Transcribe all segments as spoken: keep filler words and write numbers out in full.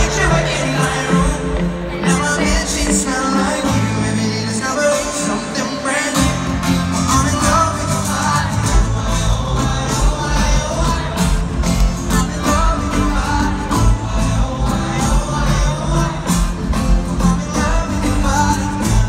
you were in my room. Now my bedsheets smell like you. Every day discovering something brand new. I'm in love with your body. I'm in love with your body. I'm in love with your body.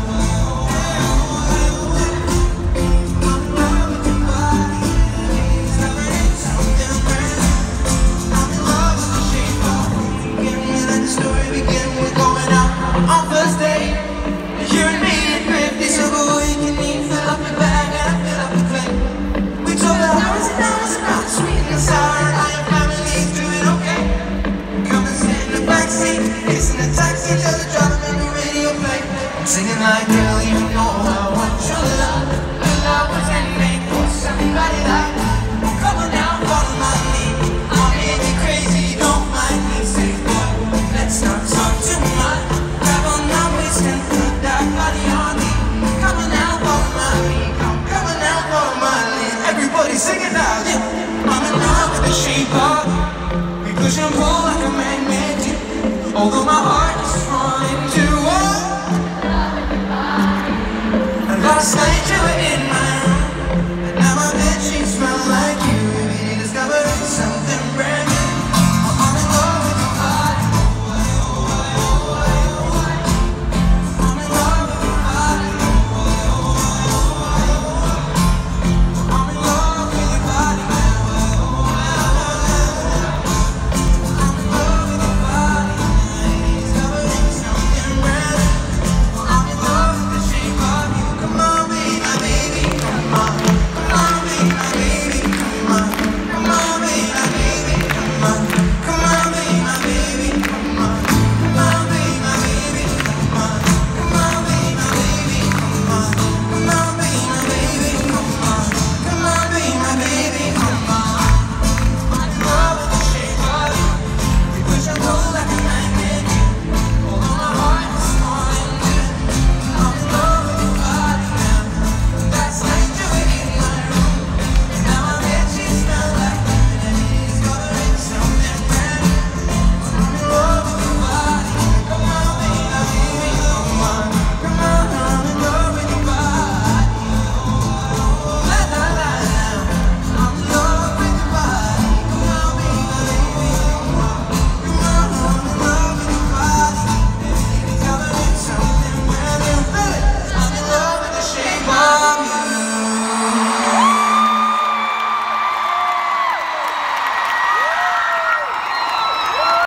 On first date, you and me at fifty, so go we can eat, fill up your bag and I fill up the plate. We told her hours and hours about the sweet and the sour and how your family's doing okay. Come and sit in the backseat, kissing the taxi till the driver made the radio play. I'm singing like, girl, you know I want your love. Your love was handmade for somebody like me. Come on now, follow my lead. I'm making crazy, don't mind me. Say, boy, let's not talk too much. And put that body on me. Come on now, follow my lead. Come on now, follow my lead. Everybody sing it now, yeah. I'm in love with the shape of. We push and pull like a magnet. Although my heart